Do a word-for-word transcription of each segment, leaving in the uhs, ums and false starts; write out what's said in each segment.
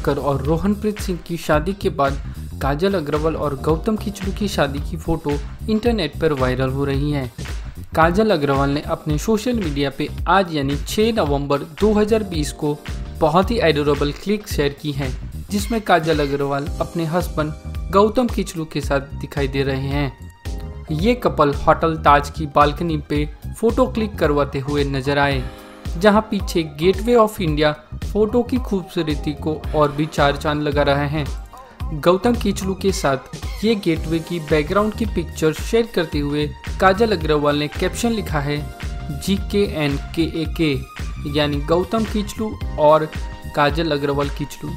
कक्कर और रोहनप्रीत सिंह की शादी के बाद काजल अग्रवाल और गौतम किचलू की शादी की फोटो इंटरनेट पर वायरल हो रही है। काजल अग्रवाल ने अपने सोशल मीडिया पे आज यानी छह नवंबर दो हज़ार बीस को बहुत ही एडोरेबल क्लिक शेयर की है, जिसमें काजल अग्रवाल अपने हस्बैंड गौतम किचलू के साथ दिखाई दे रहे हैं। ये कपल होटल ताज की बालकनी पे फोटो क्लिक करवाते हुए नजर आए, जहां पीछे गेटवे ऑफ इंडिया फोटो की खूबसूरती को और भी चार चांद लगा रहे हैं। गौतम किचलू के साथ ये गेटवे की बैकग्राउंड की पिक्चर शेयर करते हुए काजल अग्रवाल ने कैप्शन लिखा है जी के एन के ए के, यानी गौतम किचलू और काजल अग्रवाल किचलू।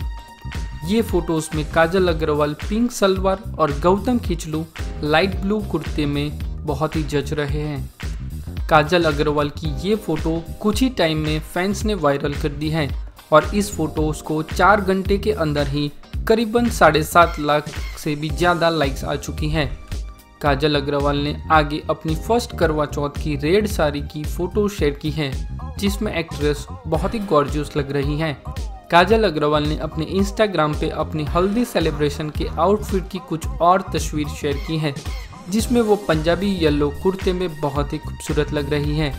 ये फोटोज में काजल अग्रवाल पिंक सलवार और गौतम किचलू लाइट ब्लू कुर्ते में बहुत ही जच रहे हैं। काजल अग्रवाल की ये फोटो कुछ ही टाइम में फैंस ने वायरल कर दी है और इस फोटोज को चार घंटे के अंदर ही करीबन साढ़े सात लाख से भी ज़्यादा लाइक्स आ चुकी हैं। काजल अग्रवाल ने आगे अपनी फर्स्ट करवा चौथ की रेड साड़ी की फोटो शेयर की है, जिसमें एक्ट्रेस बहुत ही गॉर्जियस लग रही हैं। काजल अग्रवाल ने अपने इंस्टाग्राम पे अपनी हल्दी सेलिब्रेशन के आउटफिट की कुछ और तस्वीर शेयर की है, जिसमें वो पंजाबी येलो कुर्ते में बहुत ही खूबसूरत लग रही हैं।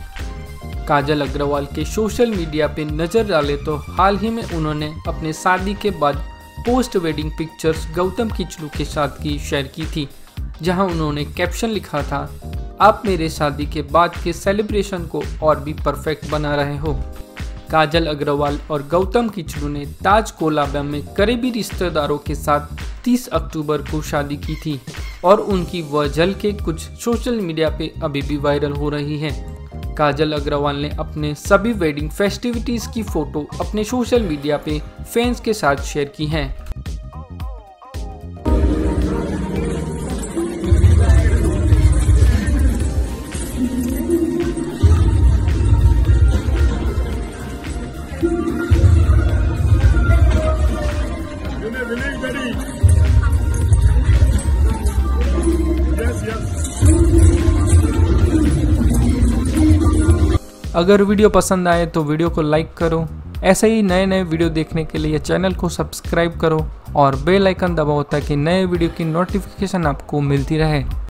काजल अग्रवाल के सोशल मीडिया पे नज़र डाले तो हाल ही में उन्होंने अपने शादी के बाद post wedding pictures Gautam Kitchlu के साथ की शेयर की थी, जहां उन्होंने कैप्शन लिखा था, आप मेरे शादी के बाद के सेलिब्रेशन को और भी परफेक्ट बना रहे हो। काजल अग्रवाल और गौतम किचलू ने ताज कोलाबा में करीबी रिश्तेदारों के साथ तीस अक्टूबर को शादी की थी और उनकी वह झलकें कुछ सोशल मीडिया पे अभी भी वायरल हो रही है। काजल अग्रवाल ने अपने सभी वेडिंग फेस्टिविटीज की फोटो अपने सोशल मीडिया पे फैंस के साथ शेयर की हैं। अगर वीडियो पसंद आए तो वीडियो को लाइक करो। ऐसे ही नए नए वीडियो देखने के लिए चैनल को सब्सक्राइब करो और बेल आइकन दबाओ ताकि नए वीडियो की नोटिफिकेशन आपको मिलती रहे।